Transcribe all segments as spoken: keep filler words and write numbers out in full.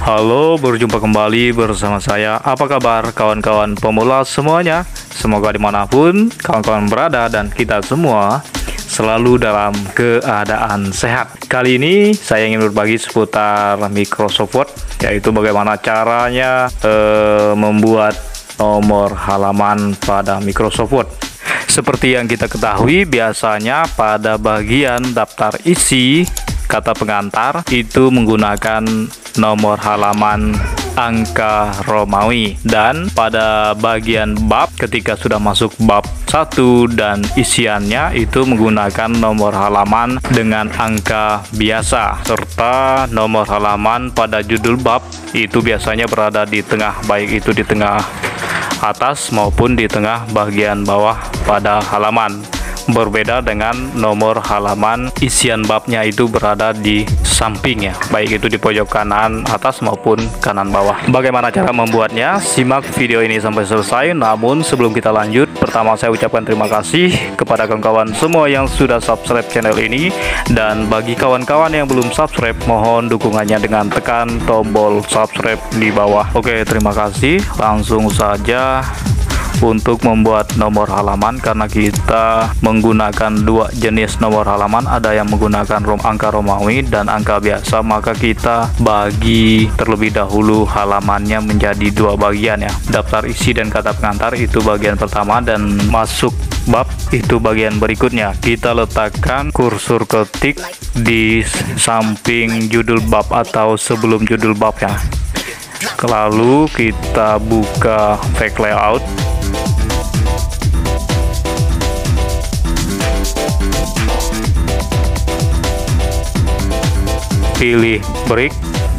Halo, berjumpa kembali bersama saya. Apa kabar kawan-kawan pemula semuanya? Semoga dimanapun kawan-kawan berada dan kita semua selalu dalam keadaan sehat. Kali ini saya ingin berbagi seputar Microsoft Word, yaitu bagaimana caranya eh, membuat nomor halaman pada Microsoft Word. Seperti yang kita ketahui, biasanya pada bagian daftar isi kata pengantar itu menggunakan nomor halaman angka Romawi, dan pada bagian bab ketika sudah masuk bab satu dan isiannya itu menggunakan nomor halaman dengan angka biasa, serta nomor halaman pada judul bab itu biasanya berada di tengah, baik itu di tengah atas maupun di tengah bagian bawah pada halaman. Berbeda dengan nomor halaman isian babnya itu berada di sampingnya, baik itu di pojok kanan atas maupun kanan bawah. Bagaimana cara membuatnya? Simak video ini sampai selesai. Namun sebelum kita lanjut, pertama saya ucapkan terima kasih kepada kawan-kawan semua yang sudah subscribe channel ini, dan bagi kawan-kawan yang belum subscribe, mohon dukungannya dengan tekan tombol subscribe di bawah. Oke, terima kasih. Langsung saja untuk membuat nomor halaman, karena kita menggunakan dua jenis nomor halaman, ada yang menggunakan rom angka Romawi dan angka biasa, maka kita bagi terlebih dahulu halamannya menjadi dua bagian ya. Daftar isi dan kata pengantar itu bagian pertama, dan masuk bab itu bagian berikutnya. Kita letakkan kursor ketik di samping judul bab atau sebelum judul bab ya. Lalu kita buka fake layout. Pilih break,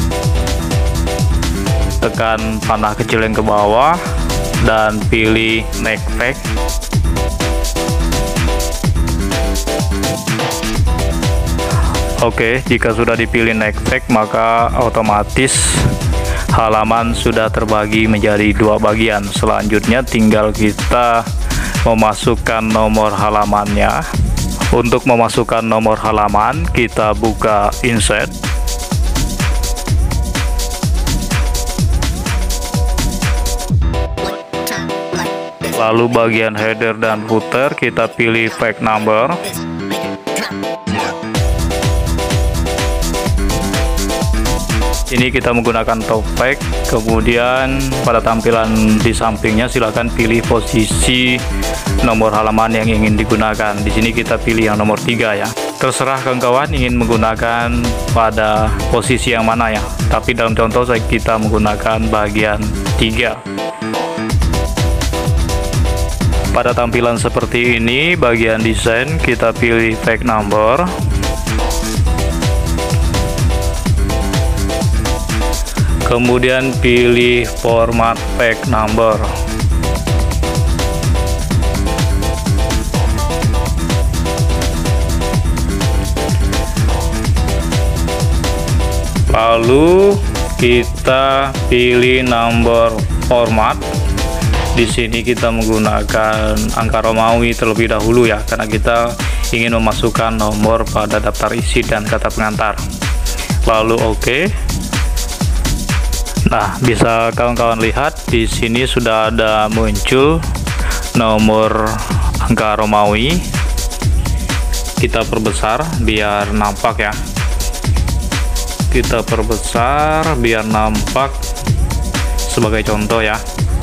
tekan panah kecil yang ke bawah dan pilih next fact. Oke, jika sudah dipilih next fact, maka otomatis halaman sudah terbagi menjadi dua bagian. Selanjutnya tinggal kita memasukkan nomor halamannya. Untuk memasukkan nomor halaman, kita buka insert. Lalu bagian header dan footer kita pilih page number. Ini kita menggunakan top page. Kemudian pada tampilan di sampingnya silakan pilih posisi nomor halaman yang ingin digunakan. Di sini kita pilih yang nomor tiga ya. Terserah kawan-kawan ingin menggunakan pada posisi yang mana ya. Tapi dalam contoh saya kita menggunakan bagian tiga. Pada tampilan seperti ini, bagian desain kita pilih page number. Kemudian pilih format page number. Lalu kita pilih number format. Di sini kita menggunakan angka Romawi terlebih dahulu ya, karena kita ingin memasukkan nomor pada daftar isi dan kata pengantar. Lalu oke. Okay. Nah, bisa kawan-kawan lihat di sini sudah ada muncul nomor angka Romawi. Kita perbesar biar nampak ya. Kita perbesar biar nampak sebagai contoh ya.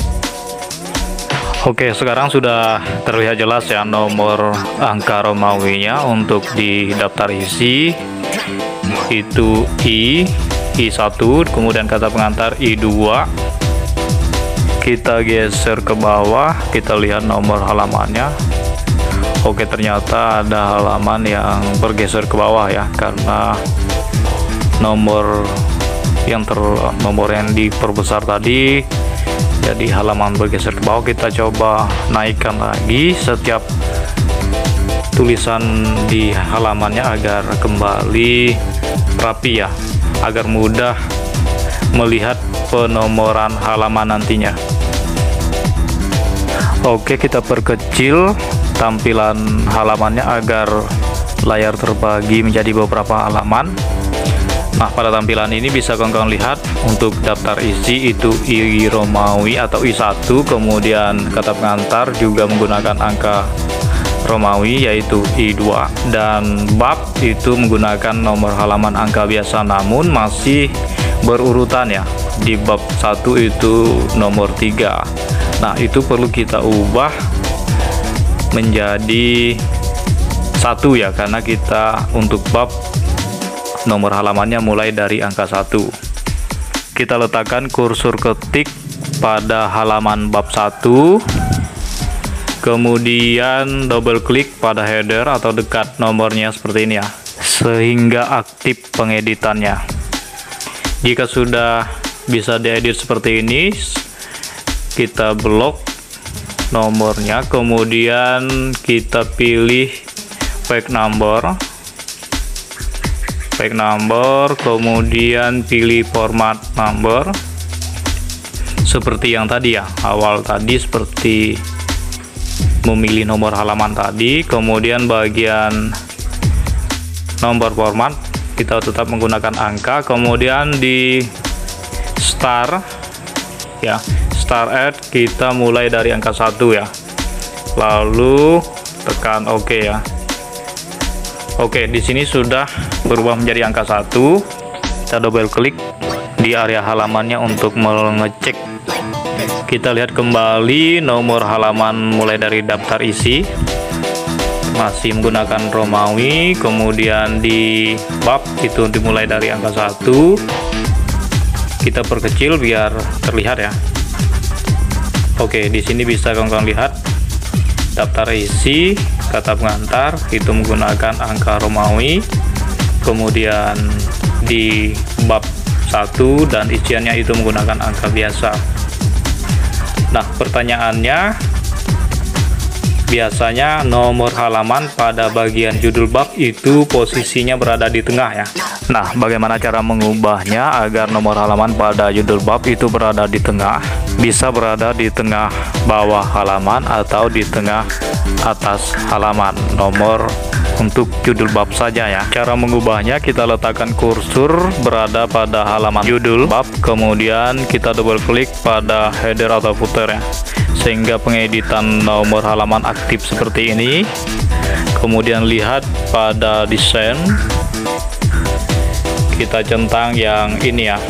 Oke, sekarang sudah terlihat jelas ya nomor angka Romawinya. Untuk di daftar isi itu I I satu, kemudian kata pengantar I dua. Kita geser ke bawah, kita lihat nomor halamannya. Oke, ternyata ada halaman yang bergeser ke bawah ya, karena nomor yang ter nomor yang diperbesar tadi, jadi halaman bergeser ke bawah. Kita coba naikkan lagi setiap tulisan di halamannya agar kembali rapi ya, agar mudah melihat penomoran halaman nantinya. Oke, kita perkecil tampilan halamannya agar layar terbagi menjadi beberapa halaman. Nah, pada tampilan ini bisa kawan-kawan lihat untuk daftar isi itu I Romawi atau I satu, kemudian kata pengantar juga menggunakan angka Romawi yaitu I dua, dan bab itu menggunakan nomor halaman angka biasa namun masih berurutan ya. Di bab satu itu nomor tiga. Nah, itu perlu kita ubah menjadi satu ya, karena kita untuk bab nomor halamannya mulai dari angka satu. Kita letakkan kursor ketik pada halaman bab satu, kemudian double klik pada header atau dekat nomornya seperti ini ya, sehingga aktif pengeditannya. Jika sudah bisa diedit seperti ini, kita blok nomornya, kemudian kita pilih page number page number kemudian pilih format number seperti yang tadi ya, awal tadi seperti memilih nomor halaman tadi. Kemudian bagian nomor format kita tetap menggunakan angka, kemudian di star ya, start at kita mulai dari angka satu ya, lalu tekan OK ya. Oke, di sini sudah berubah menjadi angka satu. Kita double klik di area halamannya untuk mengecek. Kita lihat kembali nomor halaman mulai dari daftar isi masih menggunakan Romawi, kemudian di bab itu dimulai dari angka satu. Kita perkecil biar terlihat ya. Oke, di sini bisa kawan-kawan lihat daftar isi kata pengantar itu menggunakan angka Romawi, kemudian di bab satu dan isiannya itu menggunakan angka biasa. Nah, pertanyaannya, biasanya nomor halaman pada bagian judul bab itu posisinya berada di tengah ya. Nah, bagaimana cara mengubahnya agar nomor halaman pada judul bab itu berada di tengah? Bisa berada di tengah bawah halaman atau di tengah atas halaman, nomor untuk judul bab saja ya. Cara mengubahnya, kita letakkan kursor berada pada halaman judul bab, kemudian kita double klik pada header atau footer ya, sehingga pengeditan nomor halaman aktif seperti ini. Kemudian lihat pada desain, kita centang yang ini ya.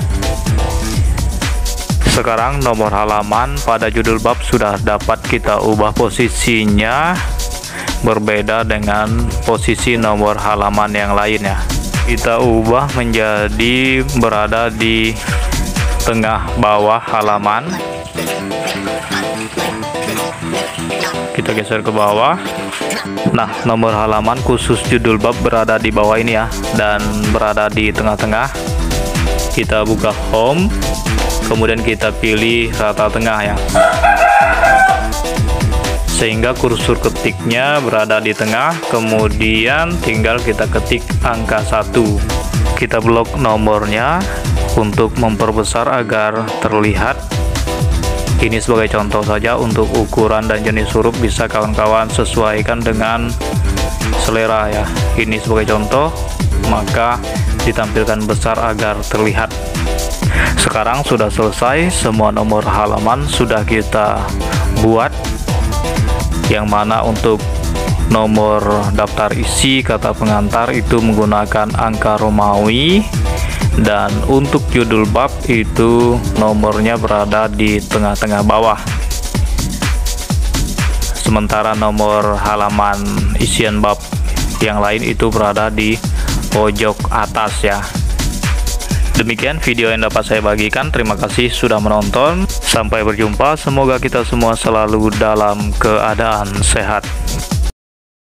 Sekarang nomor halaman pada judul bab sudah dapat kita ubah posisinya berbeda dengan posisi nomor halaman yang lain ya. Kita ubah menjadi berada di tengah bawah halaman. Kita geser ke bawah. Nah, nomor halaman khusus judul bab berada di bawah ini ya, dan berada di tengah-tengah. Kita buka home, kemudian kita pilih rata tengah ya, sehingga kursor ketiknya berada di tengah. Kemudian tinggal kita ketik angka satu. Kita blok nomornya untuk memperbesar agar terlihat. Ini sebagai contoh saja, untuk ukuran dan jenis huruf bisa kawan-kawan sesuaikan dengan selera ya. Ini sebagai contoh, maka ditampilkan besar agar terlihat. Sekarang sudah selesai, semua nomor halaman sudah kita buat, yang mana untuk nomor daftar isi kata pengantar itu menggunakan angka Romawi, dan untuk judul bab itu nomornya berada di tengah-tengah bawah, sementara nomor halaman isian bab yang lain itu berada di pojok atas ya. Demikian video yang dapat saya bagikan. Terima kasih sudah menonton. Sampai berjumpa. Semoga kita semua selalu dalam keadaan sehat.